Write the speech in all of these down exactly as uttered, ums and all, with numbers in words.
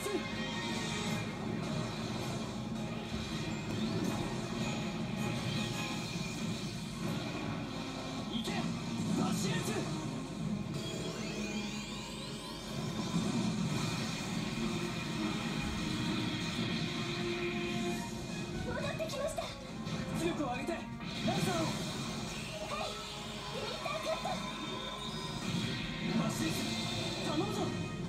せん。行けバシエツ。 戻ってきました。 出力を上げてランサーを。 はい、リミッターカット。 バシエツ頼むぞ。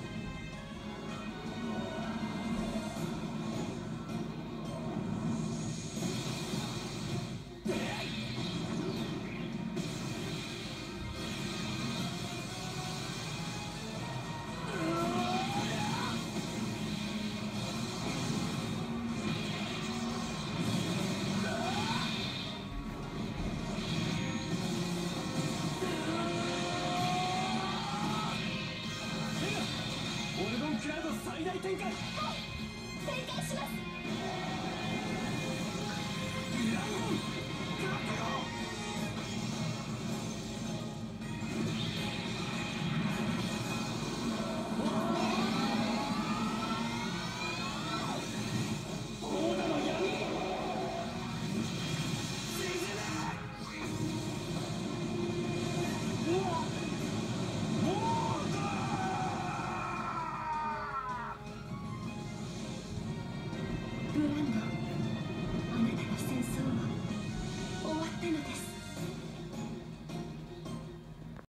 オルゴンクラウド最大展開。 はい、展開します。 ランゴン食らってこう。